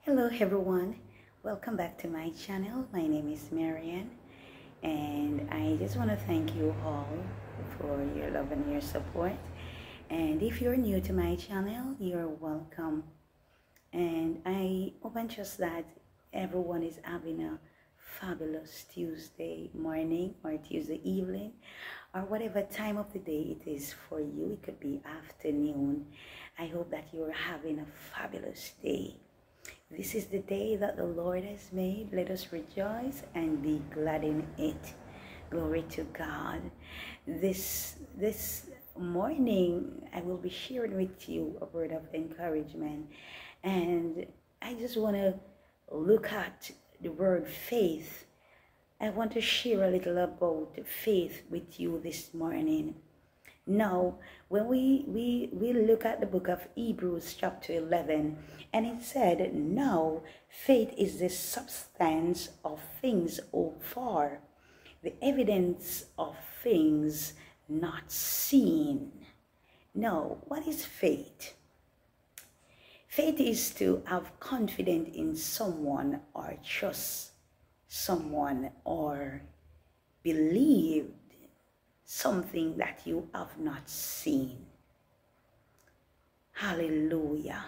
Hello everyone, welcome back to my channel. My name is Marianne, and I just want to thank you all for your love and your support. And if you're new to my channel, you're welcome. And I hope and trust that everyone is having a fabulous Tuesday morning or Tuesday evening, or whatever time of the day it is for you. It could be afternoon. I hope that you're having a fabulous day. This is the day that the Lord has made. Let us rejoice and be glad in it. Glory to God. This morning, I will be sharing with you a word of encouragement. And I just want to look at the word faith. I want to share a little about faith with you this morning. Now, when we look at the book of Hebrews chapter 11, and it said, now faith is the substance of things hoped for, the evidence of things not seen. Now, what is faith? Faith is to have confidence in someone, or trust someone, or believe something that you have not seen. Hallelujah.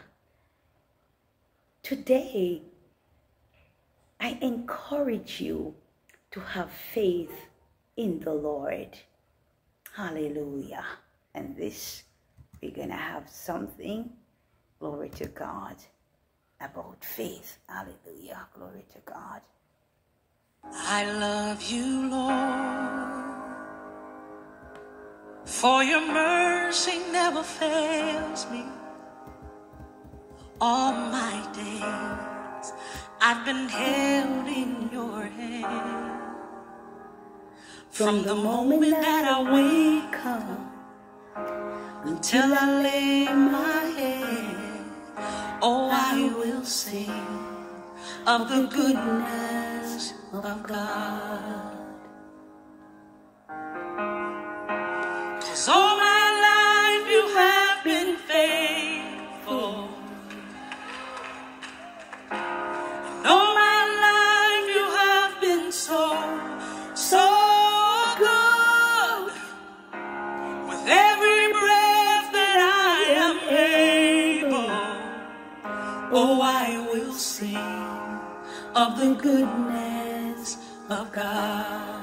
Today, I encourage you to have faith in the Lord. Hallelujah. And this, we're going to have something, glory to God, about faith. Hallelujah. Glory to God. I love you, Lord, for your mercy never fails me. All my days I've been held in your hand. From the moment that I wake up until I lay my head, oh, I will sing of the goodness of God. 'Cause all my life you have been faithful. And all my life you have been so good. With every breath that I am able, oh, I will sing of the goodness of God.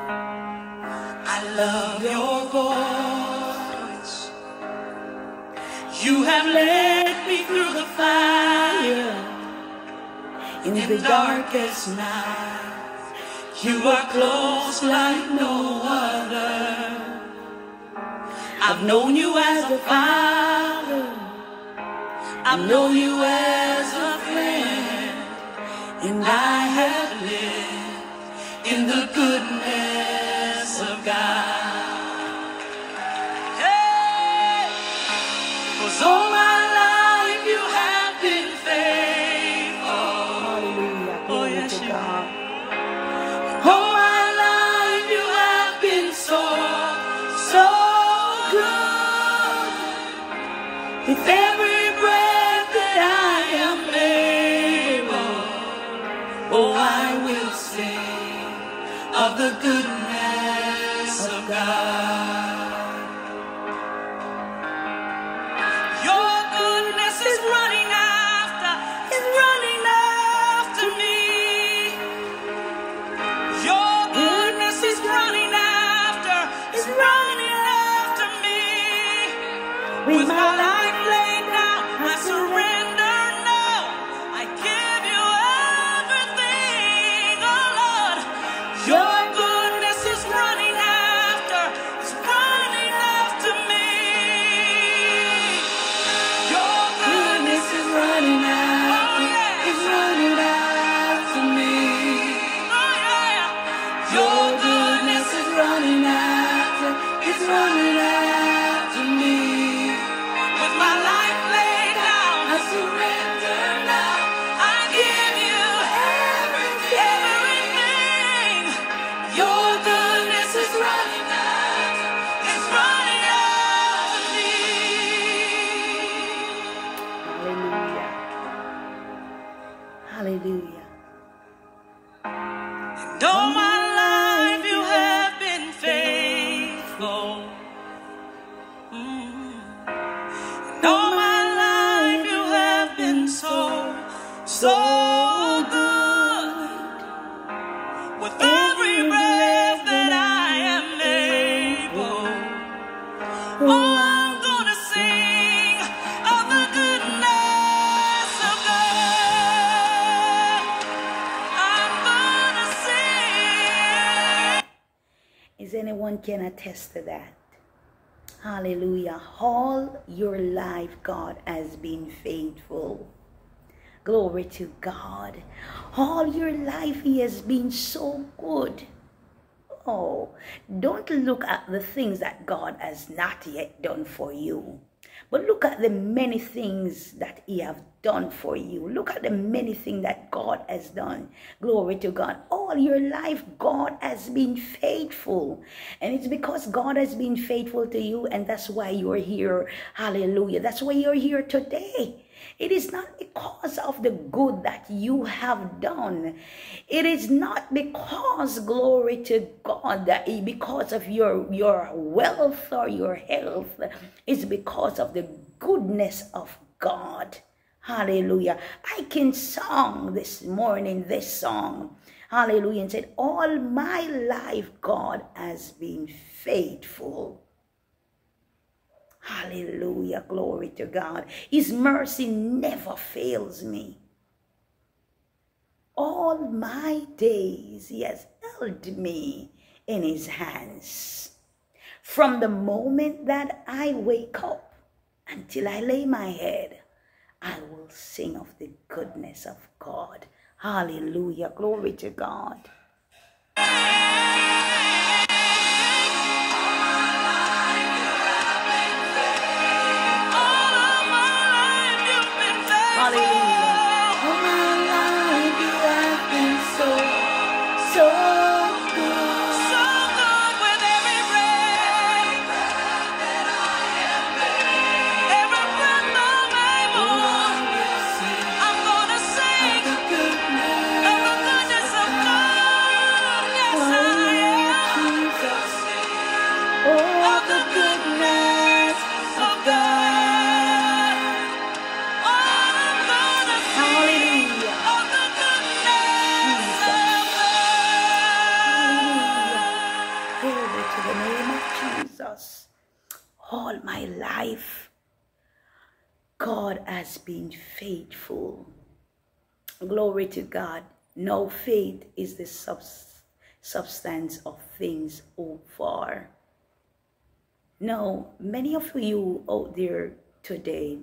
I love your voice. You have led me through the fire. In the darkest night, you are close like no other. I've known you as a father. I've known you as a friend. And I have lived in the goodness of God. Hey! 'Cause all my life you have been faithful. Hallelujah. Oh, yes, to you God. are. All my life you have been so good. With every breath that I am able, oh, I will sing of the goodness of God. Your goodness is running after me. Your goodness is running after me. With my life laid down, I surrender now. I give you everything, oh Lord. Your goodness is running after Hallelujah. And all my life you have been faithful. And all my life you have been so, so good. With every breath that I am able, oh, I'm gonna sing of the goodness of God. I'm gonna sing. Is anyone can attest to that? Hallelujah. All your life, God has been faithful. Glory to God. All your life, He has been so good. Oh, don't look at the things that God has not yet done for you, but look at the many things that He have done for you. Look at the many things that God has done. Glory to God. All your life, God has been faithful. And it's because God has been faithful to you, and that's why you're here. Hallelujah. That's why you're here today. It is not because of the good that you have done. It is not because, glory to God, that because of your wealth or your health. It's because of the goodness of God. Hallelujah. I can sing this morning this song. Hallelujah. And said, all my life God has been faithful. Hallelujah. Glory to God. His mercy never fails me. All my days He has held me in His hands. From the moment that I wake up until I lay my head, I will sing of the goodness of God. Hallelujah. Glory to God. Hallelujah. All my life you have been so, so good. So good with every breath that I am able. Every breath I'm able, I'm gonna sing of the goodness of God. Yes, I am. Oh, the goodness of God. All my life, God has been faithful. Glory to God. No, faith is the substance of things hoped for. Now, many of you out there today,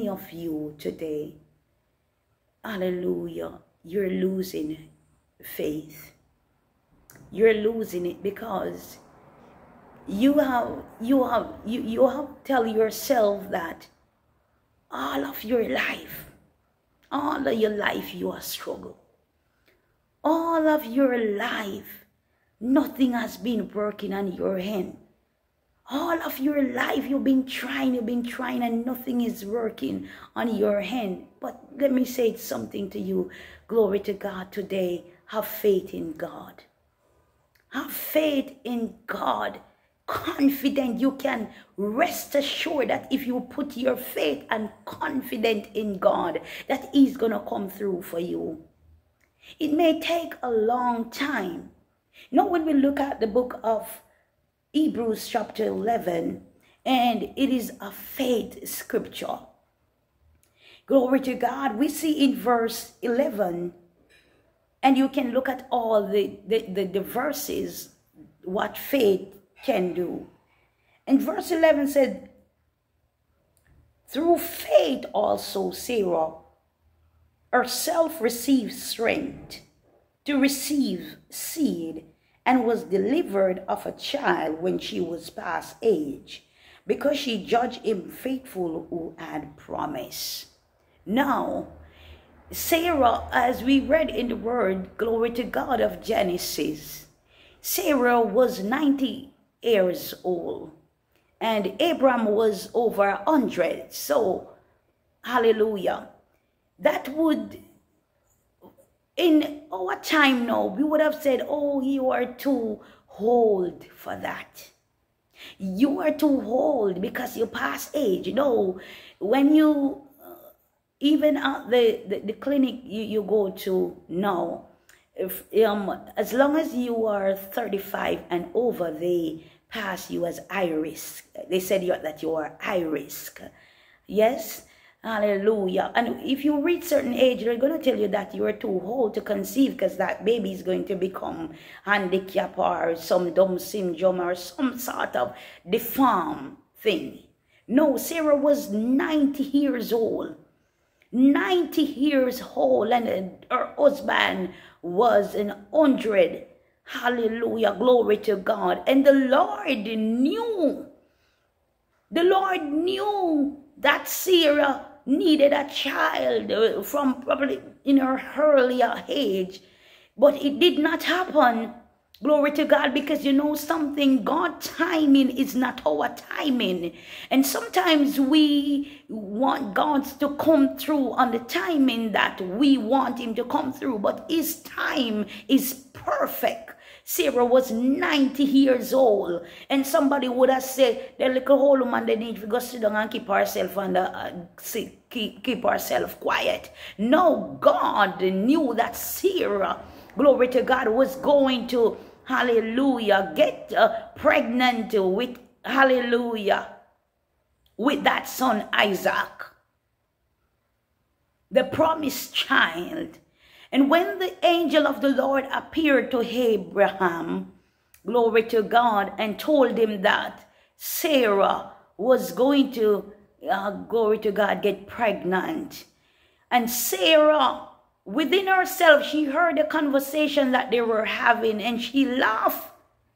hallelujah, you're losing faith. You're losing it because you have to tell yourself that all of your life you are struggle. All of your life, nothing has been working on your hand. All of your life you've been trying and nothing is working on your hand. But let me say something to you. Glory to God today. Have faith in God. Have faith in God. Confident, you can rest assured that if you put your faith and confidence in God, that He's gonna come through for you. It may take a long time. You know, when we look at the book of Hebrews chapter 11, and it is a faith scripture. Glory to God. We see in verse 11, and you can look at all the verses, what faith can do. And verse 11 said, through faith also Sarah herself received strength to receive seed, and was delivered of a child when she was past age, because she judged him faithful who had promised. Now, Sarah, as we read in the word, glory to God, of Genesis, Sarah was 90 years old, and Abraham was over 100. So, hallelujah. That would In our time now, we would have said, oh, you are too old for that. You are too old because you pass age. No, when you, even at the clinic you go to now, if as long as you are 35 and over, they pass you as high risk. They said that you are high risk. Yes. Hallelujah. And if you reach certain age, they're going to tell you that you are too old to conceive because that baby is going to become handicapped or some Down syndrome or some sort of deformed thing. No, Sarah was 90 years old. 90 years old, and her husband was 100. Hallelujah. Glory to God. And the Lord knew that Sarah needed a child from probably in her earlier age, but it did not happen. Glory to God, because you know something, God's timing is not our timing. And sometimes we want God to come through on the timing that we want him to come through, but his time is perfect. Sarah was 90 years old, and somebody would have said, the little old woman, they need to go sit down and keep herself keep herself quiet. No, God knew that Sarah, glory to God, was going to, hallelujah, get pregnant with, hallelujah, with that son Isaac, the promised child. And when the angel of the Lord appeared to Abraham, glory to God, and told him that Sarah was going to, glory to God, get pregnant. And Sarah, within herself, she heard the conversation that they were having, and she laughed.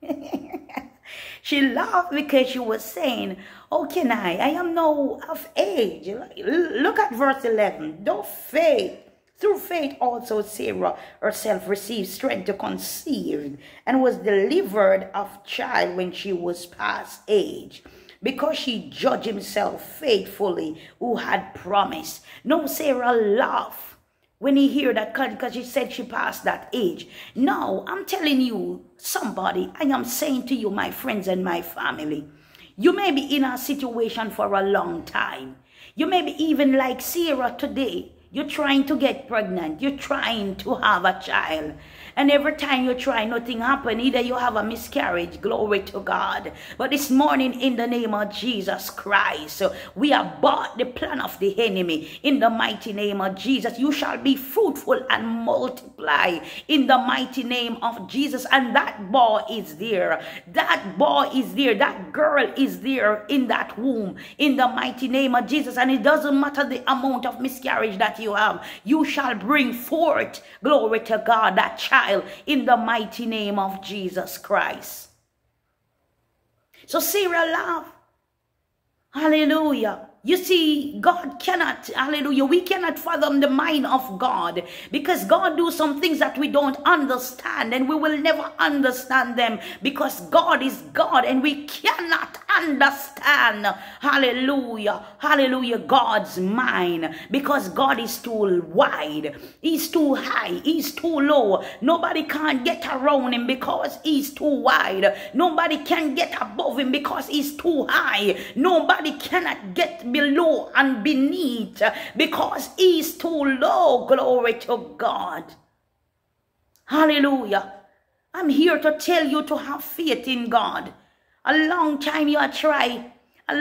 She laughed because she was saying, oh, can I am now of age. Look at verse 11. Though faith, through faith also Sarah herself received strength to conceive, and was delivered of child when she was past age, because she judged himself faithfully who had promised. No, Sarah laughed when he heard that, because she said she passed that age. Now, I'm telling you, somebody, I am saying to you, my friends and my family, you may be in a situation for a long time. You may be even like Sarah today. You're trying to get pregnant. You're trying to have a child. And every time you try, nothing happens. Either you have a miscarriage. Glory to God. But this morning, in the name of Jesus Christ, we abort the plan of the enemy. In the mighty name of Jesus, you shall be fruitful and multiply. In the mighty name of Jesus. And that boy is there. That boy is there. That girl is there in that womb. In the mighty name of Jesus. And it doesn't matter the amount of miscarriage that you have. You shall bring forth, glory to God, that child in the mighty name of Jesus Christ. So Sarah laughed. Hallelujah. You see, God cannot, hallelujah, we cannot fathom the mind of God, because God do some things that we don't understand, and we will never understand them, because God is God, and we cannot understand, hallelujah, hallelujah, God's mind, because God is too wide, he's too high, he's too low. Nobody can get around him because he's too wide. Nobody can get above him because he's too high. Nobody cannot get below and beneath because he's too low. Glory to God. Hallelujah. I'm here to tell you to have faith in God. A long time you are try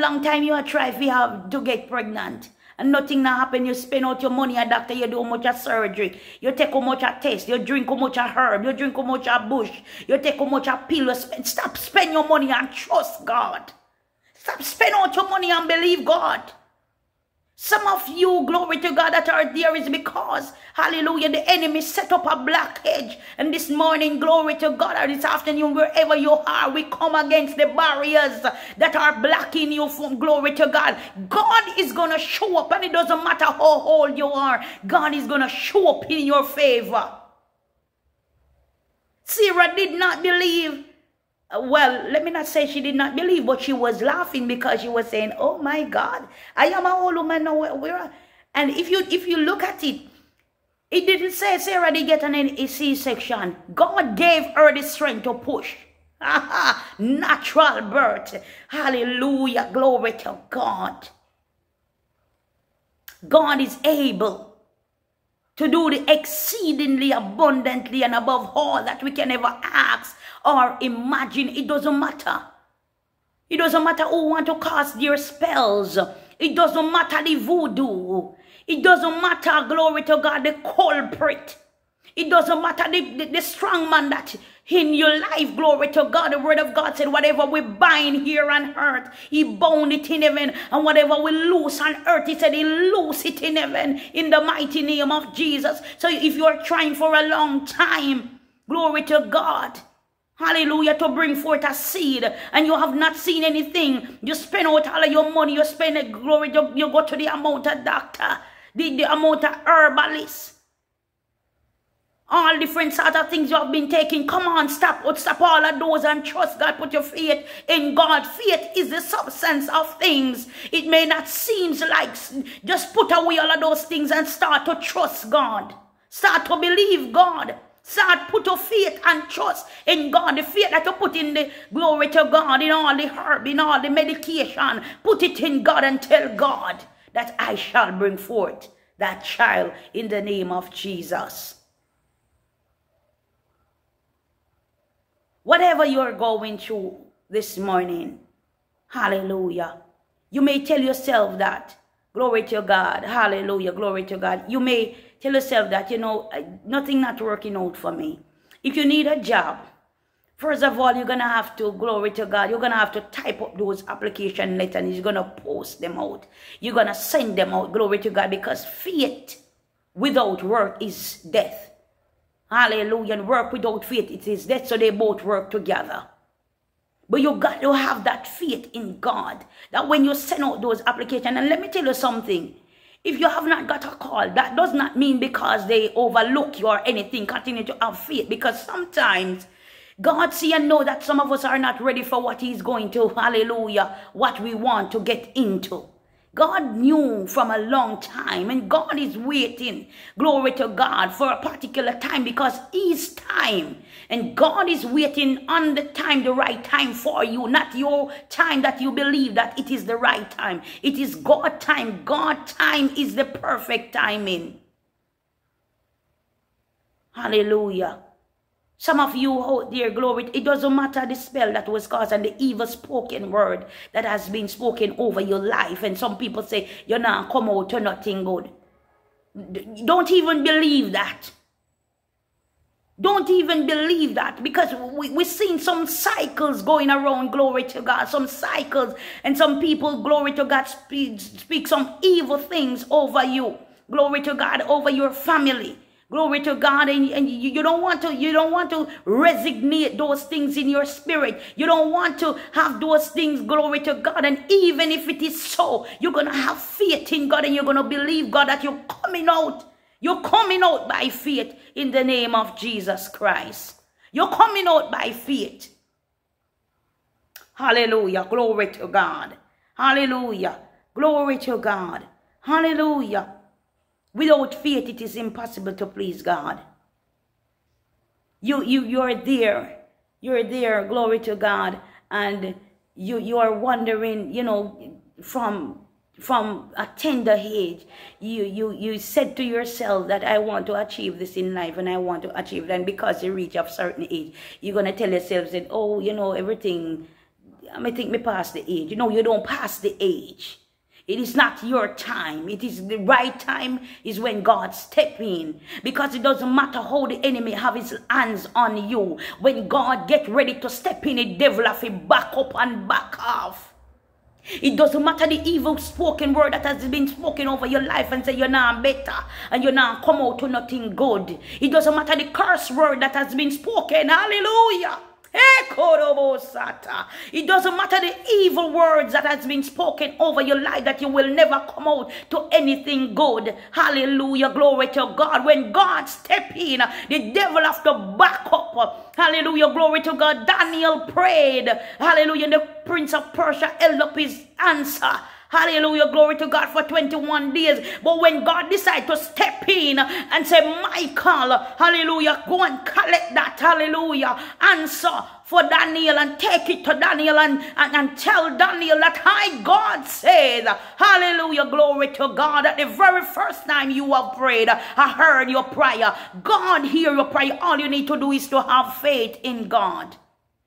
if you have to get pregnant, and nothing not happen. You spend out your money at doctor, you do much of surgery, you take how much of test, you drink how much of herb, you drink how much of bush, you take how much of pill. Stop spend your money and trust God. Stop spend out your money and believe God. Some of you, glory to God, that are there is because, hallelujah, the enemy set up a black hedge. And this morning, glory to God, or this afternoon, wherever you are, we come against the barriers that are blocking you from, glory to God. God is going to show up, and it doesn't matter how old you are. God is going to show up in your favor. Sarah did not believe. Well, let me not say she did not believe, but she was laughing because she was saying, oh my God, I am an old woman now. And if you look at it, It didn't say Sarah did get a C-section. God gave her the strength to push. Natural birth. Hallelujah. Glory to God. God is able to do the exceedingly abundantly and above all that we can ever ask or imagine. It doesn't matter. It doesn't matter who want to cast their spells. It doesn't matter the voodoo. It doesn't matter, glory to God, the culprit. It doesn't matter the strong man that in your life, glory to God. The word of God said, whatever we bind here on earth, he bound it in heaven. And whatever we loose on earth, he said he loose it in heaven in the mighty name of Jesus. So if you are trying for a long time, glory to God, hallelujah, to bring forth a seed, and you have not seen anything, you spend out all of your money, you spend it, glory, you go to the amount of doctor, the amount of herbalist, all different sort of things you have been taking. Come on, stop all of those and trust God. Put your faith in God. Faith is the substance of things. It may not seem like, just put away all of those things and start to trust God. Start to believe God. Start put your faith and trust in God. The faith that you put in the glory to God, in all the herb, in all the medication. Put it in God and tell God that I shall bring forth that child in the name of Jesus. Whatever you're going through this morning, hallelujah, you may tell yourself that, glory to God, hallelujah, glory to God. You may tell yourself that, you know, nothing not working out for me. If you need a job, first of all, you're going to have to, glory to God, you're going to have to type up those application letters and you're going to post them out. You're going to send them out, glory to God, because faith without work is death. Hallelujah. And work without faith, it is death. So they both work together. But you got to have that faith in God, that when you send out those applications, and let me tell you something, if you have not got a call, that does not mean because they overlook you or anything. Continue to have faith, because sometimes God see and know that some of us are not ready for what he's going to, hallelujah, what we want to get into. God knew from a long time, and God is waiting, glory to God, for a particular time, because his time, and God is waiting on the time, the right time for you, not your time that you believe that it is the right time. It is God's time. God's time is the perfect timing. Hallelujah. Some of you out there, glory, it doesn't matter the spell that was caused and the evil spoken word that has been spoken over your life. And some people say, you're not come out to nothing good. Don't even believe that. Don't even believe that, because we've seen some cycles going around, glory to God, some cycles, and some people, glory to God, speak some evil things over you, glory to God, over your family. Glory to God, and you don't want to resignate those things in your spirit. You don't want to have those things, glory to God. And even if it is so, you're going to have faith in God, and you're going to believe God that you're coming out. You're coming out by faith in the name of Jesus Christ. You're coming out by faith. Hallelujah. Glory to God. Hallelujah. Glory to God. Hallelujah. Without faith, it is impossible to please God. You're there. You're there, glory to God. And you are wondering, you know, from a tender age, you said to yourself that I want to achieve this in life, and I want to achieve it. And because you reach a certain age, you're going to tell yourself that, oh, you know, everything, I think me past the age. You know, you don't pass the age. It is not your time. It is the right time is when God step in. Because it doesn't matter how the enemy have his hands on you. When God get ready to step in, the devil have to back up and back off. It doesn't matter the evil spoken word that has been spoken over your life and say you're not better and you're not come out to nothing good. It doesn't matter the curse word that has been spoken. Hallelujah. It doesn't matter the evil words that has been spoken over your life, that you will never come out to anything good. Hallelujah. Glory to God. When God step in, the devil have to back up. Hallelujah. Glory to God. Daniel prayed. Hallelujah. And the prince of Persia held up his answer. Hallelujah, glory to God, for 21 days. But when God decided to step in and say, Michael, hallelujah, go and collect that, hallelujah, answer for Daniel and take it to Daniel and tell Daniel that I, God, said, hallelujah, glory to God, that the very first time you have prayed, I heard your prayer. God hear your prayer. All you need to do is to have faith in God.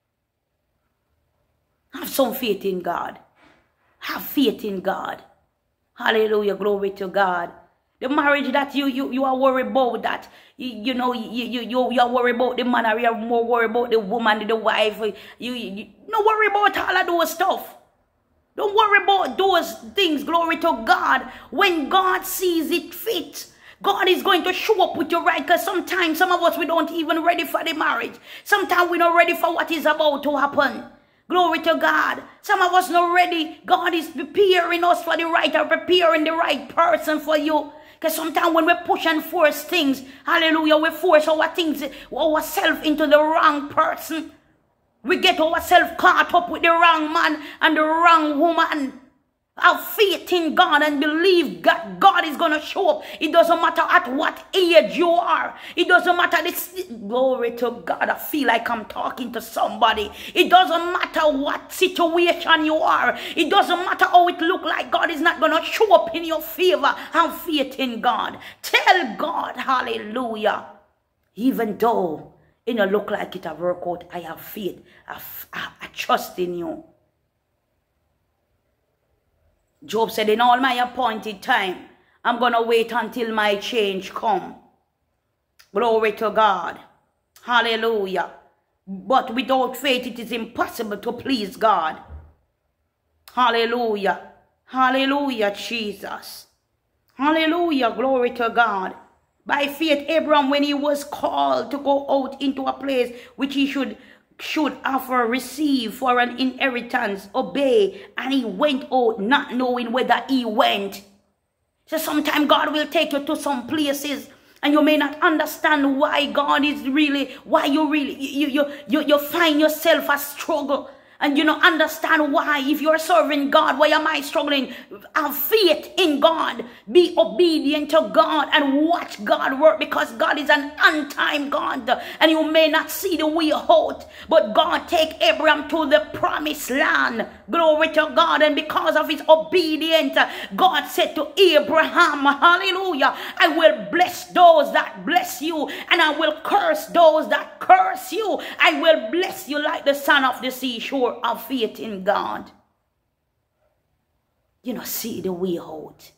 Have some faith in God. Have faith in God. Hallelujah, glory to God. The marriage that you are worried about, that you are worried about the man, or you are more worried about the woman, the wife. You don't worry about all of those stuff. Don't worry about those things, glory to God. When God sees it fit, God is going to show up with you, right? Because sometimes some of us, we don't even ready for the marriage. Sometimes we're not ready for what is about to happen. Glory to God. Some of us not ready. God is preparing us for the right, or preparing the right person for you. Because sometimes when we push and force things, hallelujah, we force ourselves into the wrong person. We get ourselves caught up with the wrong man and the wrong woman. Have faith in God and believe God is going to show up. It doesn't matter at what age you are. It doesn't matter. Glory to God. I feel like I'm talking to somebody. It doesn't matter what situation you are. It doesn't matter how it look like. God is not going to show up in your favor. Have faith in God. Tell God, hallelujah. Even though it don't look like it will work out, I have faith. I trust in you. Job said, in all my appointed time, I'm going to wait until my change come. Glory to God. Hallelujah. But without faith, it is impossible to please God. Hallelujah. Hallelujah, Jesus. Hallelujah. Glory to God. By faith, Abraham, when he was called to go out into a place which he should offer, receive for an inheritance, obey, and he went out not knowing whether he went. So sometimes God will take you to some places and you may not understand why God is really, why you find yourself a struggle. And you don't understand why. If you're serving God, why am I struggling? Have faith in God. Be obedient to God and watch God work, because God is an on-time God. And you may not see the way out, but God take Abraham to the promised land. Glory to God. And because of his obedience, God said to Abraham, hallelujah, I will bless those that bless you, and I will curse those that curse you. I will bless you like the sand of the seashore. Of faith in God. You know, see the way out.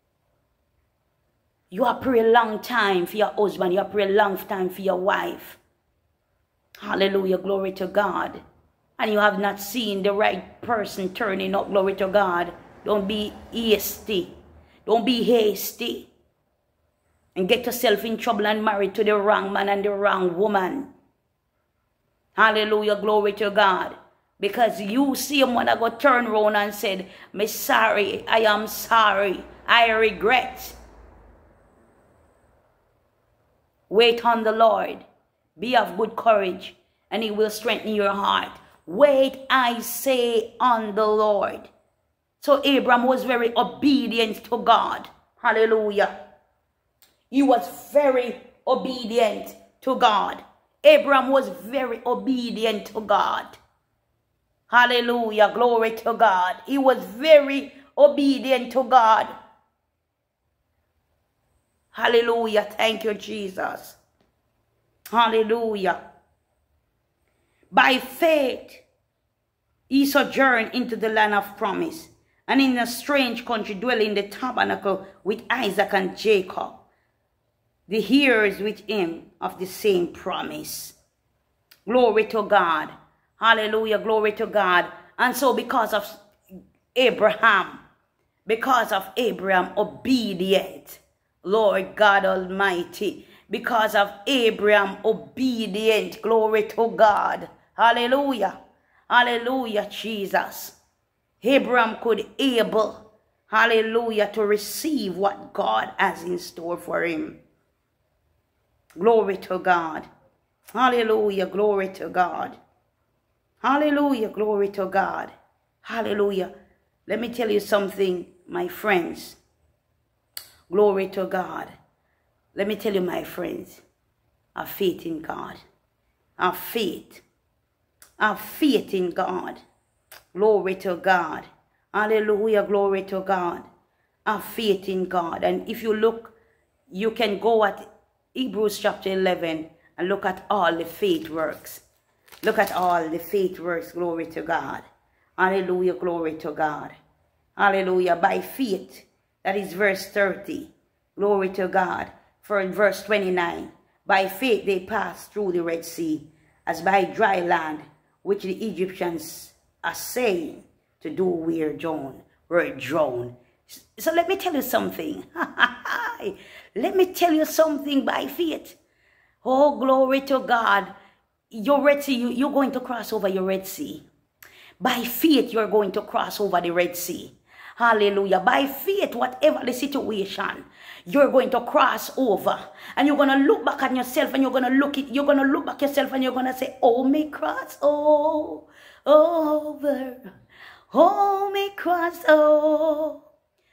You have prayed a long time for your husband. You have prayed a long time for your wife. Hallelujah, glory to God. And you have not seen the right person turning up, glory to God. Don't be hasty. Don't be hasty. And get yourself in trouble and married to the wrong man and the wrong woman. Hallelujah, glory to God. Because you see him when I go turn around and said, me sorry, I am sorry, I regret. Wait on the Lord. Be of good courage, and he will strengthen your heart. Wait, I say, on the Lord. So Abraham was very obedient to God. Hallelujah. He was very obedient to God. Abraham was very obedient to God. Hallelujah, glory to God. He was very obedient to God. Hallelujah, thank you, Jesus. Hallelujah. By faith, he sojourned into the land of promise, and in a strange country dwelling in the tabernacle with Isaac and Jacob, the heirs with him of the same promise. Glory to God. Hallelujah, glory to God. And so because of Abraham obedient, Lord God Almighty, because of Abraham obedient, glory to God. Hallelujah, hallelujah, Jesus. Abraham could able, hallelujah, to receive what God has in store for him. Glory to God. Hallelujah, glory to God. Hallelujah, glory to God. Hallelujah. Let me tell you something, my friends. Glory to God. Let me tell you, my friends, have faith in God. Have faith. Have faith in God. Glory to God. Hallelujah. Glory to God. Have faith in God. And if you look, you can go at Hebrews chapter 11 and look at all the faith works. Look at all the faith works. Glory to God. Hallelujah. Glory to God. Hallelujah. By faith. That is verse 30. Glory to God. For verse 29. By faith they passed through the Red Sea as by dry land, which the Egyptians are saying to do were drowned. So let me tell you something. Let me tell you something by faith. Oh, glory to God. Your Red Sea, you're going to cross over your Red Sea. By faith, you're going to cross over the Red Sea. Hallelujah. By faith, whatever the situation, you're going to cross over. And you're going to look back at yourself and you're going to look back yourself and you're going to say, oh, me cross over. Oh, me cross over.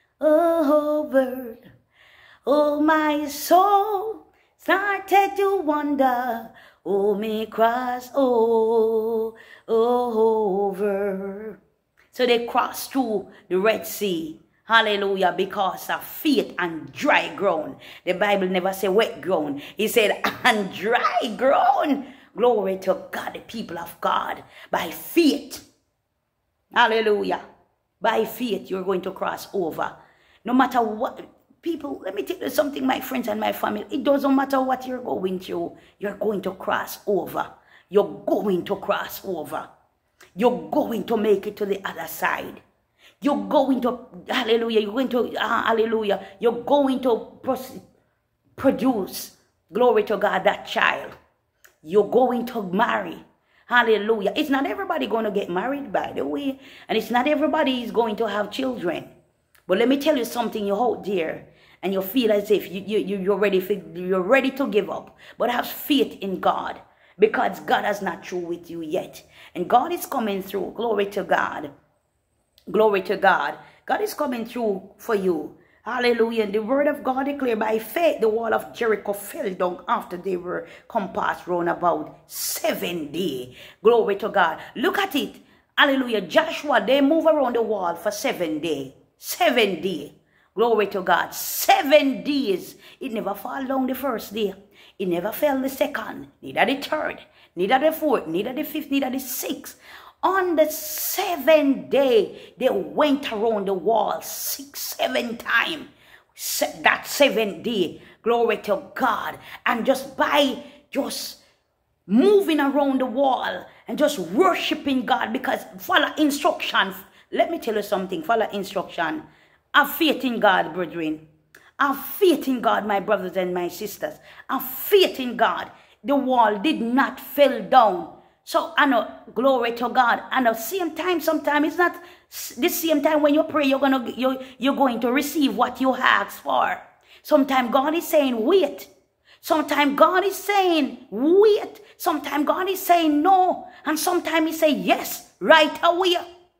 Oh, my soul started to wonder. Oh, me cross over. So they crossed through the Red Sea. Hallelujah. Because of faith and dry ground. The Bible never said wet ground. He said and dry ground. Glory to God, the people of God. By faith. Hallelujah. By faith, you're going to cross over. No matter what. People, let me tell you something, my friends and my family. It doesn't matter what you're going through. You're going to cross over. You're going to cross over. You're going to make it to the other side. You're going to, hallelujah, you're going to, hallelujah, you're going to produce, glory to God, that child. You're going to marry. Hallelujah. It's not everybody going to get married, by the way. And it's not everybody is going to have children. But let me tell you something, you're out there and you feel as if you're ready to give up. But have faith in God, because God is not through with you yet. And God is coming through. Glory to God. Glory to God. God is coming through for you. Hallelujah. And the word of God declared, by faith the wall of Jericho fell down after they were compassed round about 7 days. Glory to God. Look at it. Hallelujah. Joshua, they move around the wall for 7 days. 7 days. Glory to God. 7 days. It never fell down the first day. It never fell the second. Neither the third. Neither the fourth. Neither the fifth. Neither the sixth. On the 7th day, they went around the wall 6-7 times. That 7th day. Glory to God. And just by moving around the wall and just worshiping God, because follow instructions. Let me tell you something. Follow instruction. Have faith in God, brethren. Have faith in God, my brothers and my sisters. Have faith in God. The wall did not fall down. So, I know, glory to God. And at the same time, sometimes it's not the same time when you pray, you're going to receive what you ask for. Sometimes God is saying, wait. Sometimes God is saying, wait. Sometimes God is saying, no. And sometimes he says, yes, right away.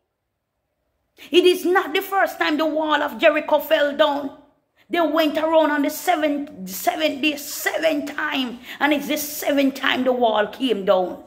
It is not the first time the wall of Jericho fell down. They went around on the seventh day, 7 times. And it's the 7th time the wall came down.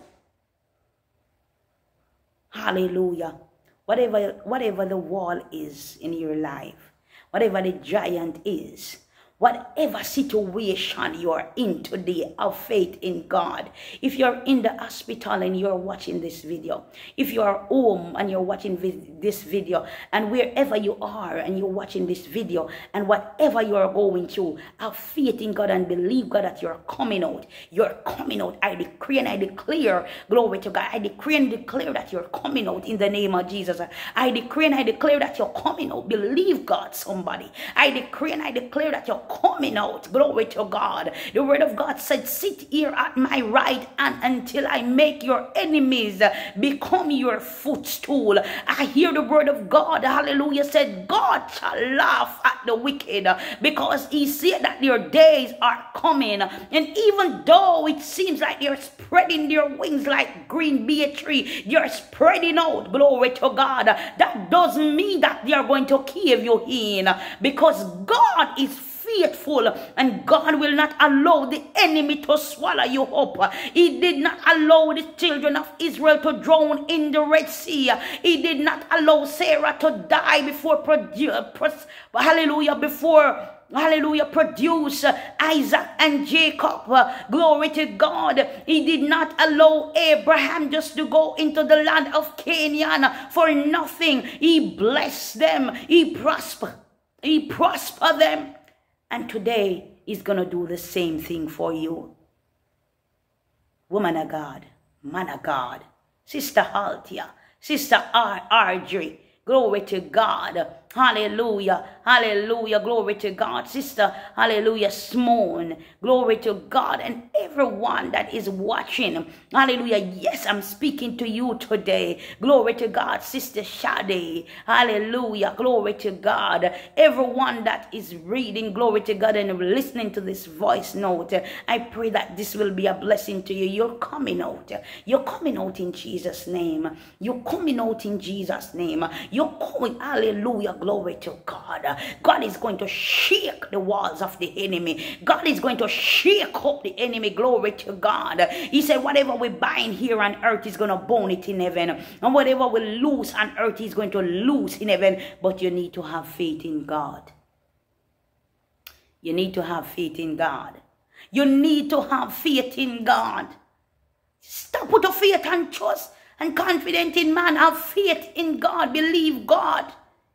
Hallelujah. Whatever the wall is in your life, whatever the giant is, whatever situation you're in today, have faith in God. If you're in the hospital and you're watching this video, if you're home and you're watching this video, and wherever you are and you're watching this video, and whatever you're going through, have faith in God and believe God that you're coming out. You're coming out. I decree and I declare, glory to God, I decree and declare that you're coming out in the name of Jesus. I decree and I declare that you're coming out. Believe God, somebody. I decree and I declare that you're coming out. Glory to God. The word of God said, sit here at my right hand until I make your enemies become your footstool. I hear the word of God, hallelujah, said, God shall laugh at the wicked because he said that their days are coming. And even though it seems like they're spreading their wings like green bay tree, they're spreading out, glory to God, that doesn't mean that they are going to cave you in, because God is faithful and God will not allow the enemy to swallow you up. He did not allow the children of Israel to drown in the Red Sea. He did not allow Sarah to die before hallelujah, produce Isaac and Jacob. Glory to God. He did not allow Abraham just to go into the land of Canaan for nothing. He blessed them. He prospered them. And today he's going to do the same thing for you. Woman of God, man of God, Sister Althea, Sister Audrey, glory to God. Hallelujah. Hallelujah. Glory to God. Sister, hallelujah, Simone. Glory to God. And everyone that is watching. Hallelujah. Yes, I'm speaking to you today. Glory to God. Sister Shade. Hallelujah. Glory to God. Everyone that is reading, glory to God, and listening to this voice note, I pray that this will be a blessing to you. You're coming out. You're coming out in Jesus' name. You're coming out in Jesus' name. You're coming. Hallelujah. Glory to God. God is going to shake the walls of the enemy. God is going to shake up the enemy. Glory to God. He said, whatever we bind here on earth is going to bone it in heaven. And whatever we loose on earth is going to loose in heaven. But you need to have faith in God. You need to have faith in God. You need to have faith in God. Stop with the faith and trust and confidence in man. Have faith in God. Believe God.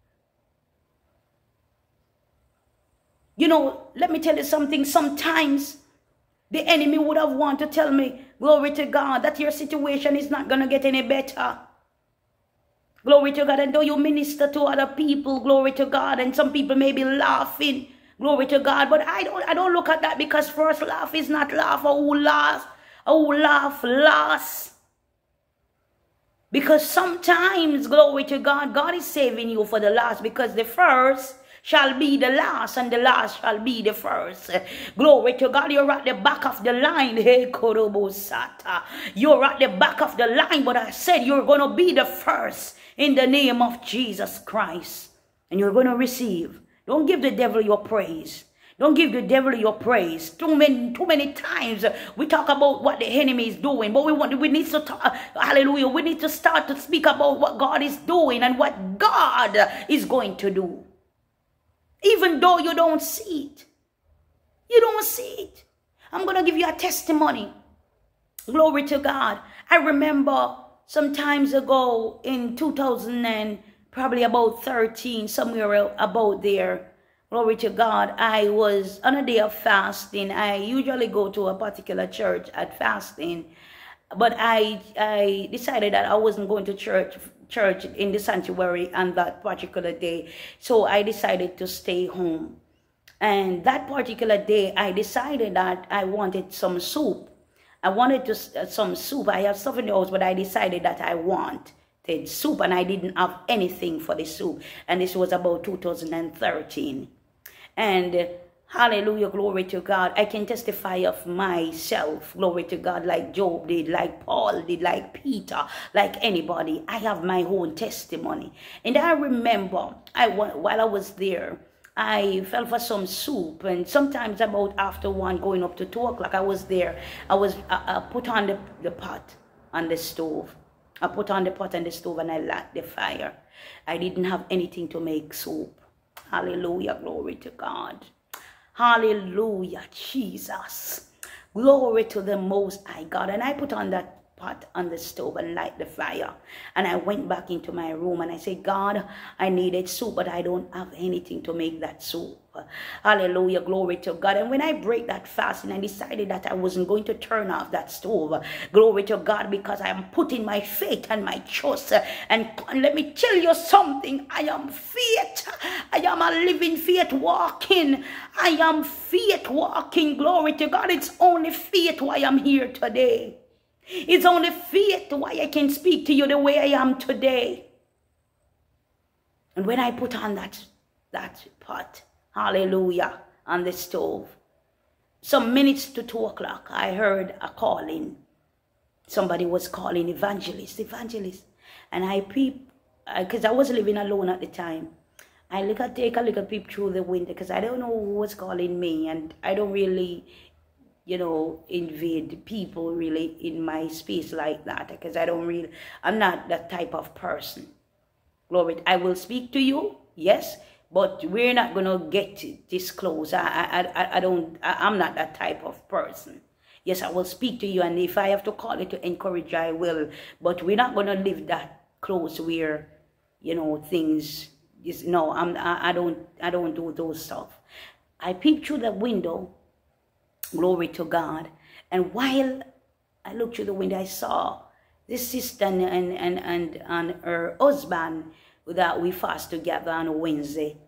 You know, let me tell you something. Sometimes the enemy would have wanted to tell me, glory to God, that your situation is not going to get any better. Glory to God. And though you minister to other people, glory to God, and some people may be laughing, glory to God. But I don't look at that, because first laugh is not laugh. Who laugh last. Because sometimes, glory to God, God is saving you for the last, because the first shall be the last, and the last shall be the first. Glory to God. You're at the back of the line. Hey, Korobosata. You're at the back of the line, but I said you're going to be the first in the name of Jesus Christ. And you're going to receive. Don't give the devil your praise. Don't give the devil your praise. Too many times we talk about what the enemy is doing, but we need to talk, hallelujah, we need to start to speak about what God is doing and what God is going to do. Even though you don't see it. You don't see it. I'm going to give you a testimony. Glory to God. I remember some times ago in 2000 and probably about 13, somewhere about there. Glory to God. I was on a day of fasting. I usually go to a particular church at fasting. But I decided that I wasn't going to church in the sanctuary on that particular day. So I decided to stay home. And that particular day, I decided that I wanted some soup. I wanted some soup. I have stuff in the house, but I decided that I wanted soup, and I didn't have anything for the soup. And this was about 2013. And hallelujah, glory to God. I can testify of myself, glory to God, like Job did, like Paul did, like Peter, like anybody. I have my own testimony. And I remember while I was there, I fell for some soup, and sometimes about after 1 going up to 2 o'clock, I was there. I put on the pot on the stove. I put on the pot on the stove and I lit the fire. I didn't have anything to make soup. Hallelujah, glory to God. Hallelujah, Jesus. Glory to the Most High God. And I put on that pot on the stove and light the fire. And I went back into my room and I said, God, I needed soup, but I don't have anything to make that soup. Hallelujah, glory to God. And when I break that fast, and I decided that I wasn't going to turn off that stove, glory to God, because I am putting my faith and my trust. And let me tell you something, I am faith. I am a living faith walking. I am faith walking, glory to God. It's only faith why I'm here today. It's only faith why I can speak to you the way I am today. And when I put on that pot, hallelujah, on the stove, some minutes to 2 o'clock, I heard a calling. Somebody was calling, evangelist. And I peeped, because I was living alone at the time. I take a little peep through the window, because I don't know who was calling me, and I don't really, you know, invade people really in my space like that, because I'm not that type of person. Glory, I will speak to you, yes, but we're not gonna get this close. I'm not that type of person. Yes, I will speak to you, and if I have to call you to encourage you, I will. But we're not gonna live that close where, you know, things is no. I don't do those stuff. I peeped through the window. Glory to God. And while I looked through the window, I saw this sister and her husband that we fast together on Wednesday.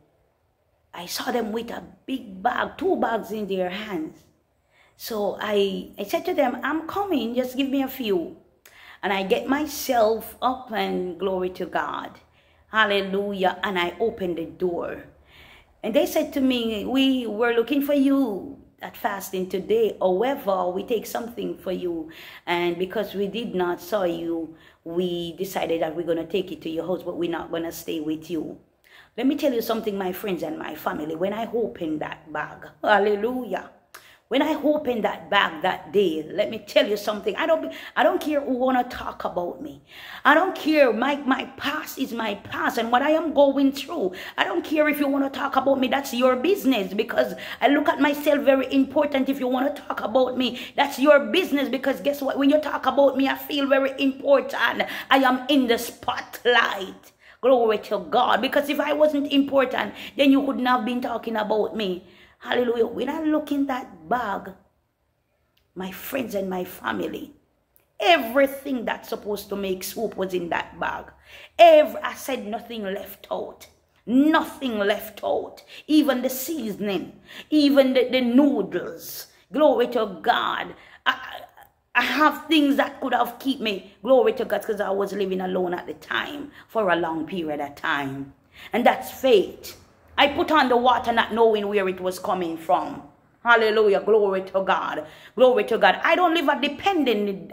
I saw them with a big bag, 2 bags in their hands. So I said to them, I'm coming, just give me a few. And I get myself up, and glory to God. Hallelujah. And I opened the door. And they said to me, we were looking for you at fasting today. However, we take something for you. And because we did not saw you, we decided that we're going to take it to your house, but we're not going to stay with you. Let me tell you something, my friends and my family. When I opened that bag, hallelujah. When I opened that bag that day, let me tell you something. I don't care who want to talk about me. I don't care. My past is my past, and what I am going through. I don't care if you want to talk about me. That's your business, because I look at myself very important. If you want to talk about me, that's your business, because guess what? When you talk about me, I feel very important. I am in the spotlight. Glory to God. Because if I wasn't important, then you wouldn't have been talking about me. Hallelujah. When I look in that bag, my friends and my family, everything that's supposed to make soup was in that bag. I said nothing left out. Nothing left out. Even the seasoning, even the noodles. Glory to God. I have things that could have kept me, glory to God, because I was living alone at the time for a long period of time. And that's faith. I put on the water not knowing where it was coming from. Hallelujah. Glory to God. Glory to God. I don't live a dependent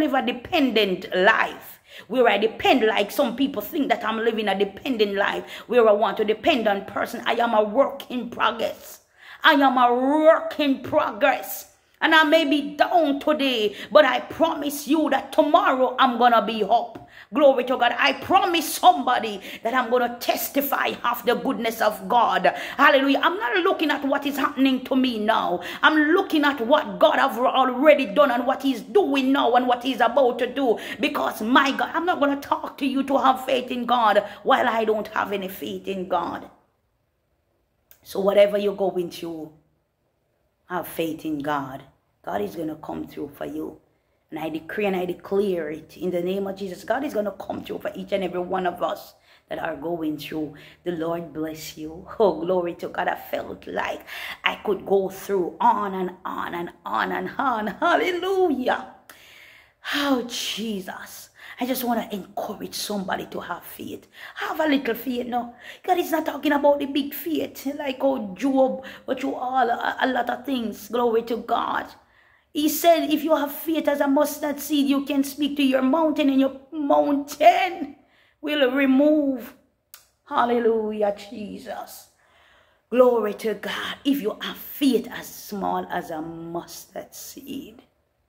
life where I depend, like some people think that I'm living a dependent life where I want to depend on person. I am a work in progress. I am a work in progress. And I may be down today, but I promise you that tomorrow I'm going to be up. Glory to God. I promise somebody that I'm going to testify of the goodness of God. Hallelujah. I'm not looking at what is happening to me now. I'm looking at what God has already done and what he's doing now and what he's about to do. Because my God, I'm not going to talk to you to have faith in God while I don't have any faith in God. So whatever you're going through, have faith in God. God is going to come through for you. And I decree and I declare it in the name of Jesus. God is going to come through for each and every one of us that are going through. The Lord bless you. Oh, glory to God. I felt like I could go through on and on and on and on. Hallelujah. Oh, Jesus. I just want to encourage somebody to have faith. Have a little faith now. God is not talking about the big faith like oh Job, but you all a lot of things. Glory to God. He said if you have faith as a mustard seed, you can speak to your mountain and your mountain will remove. Hallelujah, Jesus. Glory to God. If you have faith as small as a mustard seed.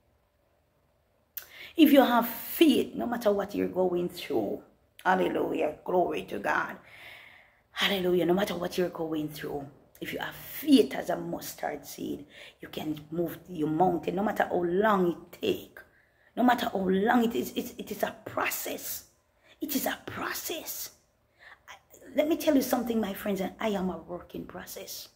If you have faith, no matter what you're going through, hallelujah, glory to God, hallelujah, no matter what you're going through, if you have faith as a mustard seed, you can move your mountain, no matter how long it takes, No matter how long it is a process. It is a process. Let me tell you something, my friends, and I am a work in process.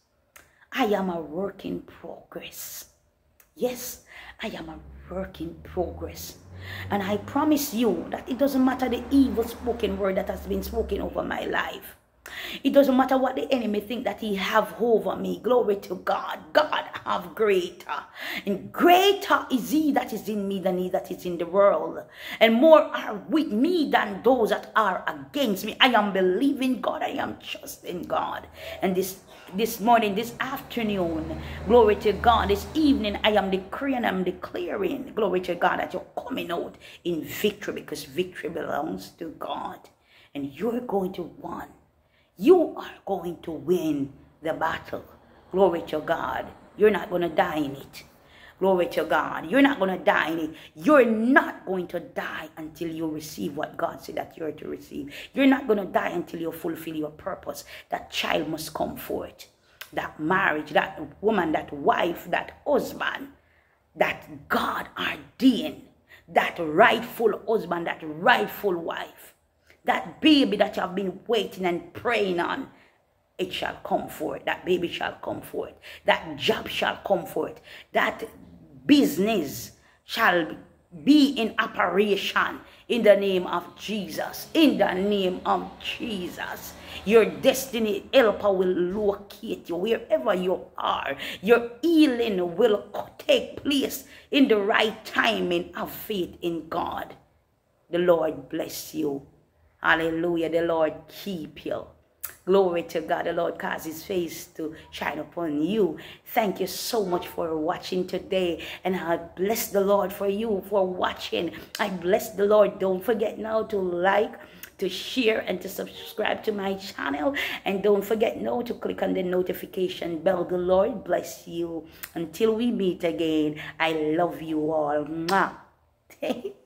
I am a work in progress. Yes, I am a work in progress. And I promise you that it doesn't matter the evil spoken word that has been spoken over my life. It doesn't matter what the enemy think that he have over me. Glory to God. God have greater. And greater is he that is in me than he that is in the world. And more are with me than those that are against me. I am believing God. I am trusting God. And this morning, this afternoon, glory to God, this evening, I am decreeing, I'm declaring, glory to God, that you're coming out in victory, because victory belongs to God. And you're going to win. You are going to win the battle. Glory to God. You're not going to die in it. Glory to God. You're not going to die in it. You're not going to die until you receive what God said that you're to receive. You're not going to die until you fulfill your purpose. That child must come forth. That marriage, that woman, that wife, that husband, that God ordained, that rightful husband, that rightful wife. That baby that you have been waiting and praying on, it shall come forth. That baby shall come forth. That job shall come forth. That business shall be in operation in the name of Jesus. In the name of Jesus. Your destiny helper will locate you wherever you are. Your healing will take place in the right timing of faith in God. The Lord bless you. Hallelujah. The Lord keep you. Glory to God. The Lord cause his face to shine upon you. Thank you so much for watching today. And I bless the Lord for you for watching. I bless the Lord. Don't forget now to like, to share, and to subscribe to my channel. And don't forget now to click on the notification bell. The Lord bless you. Until we meet again, I love you all. Mwah.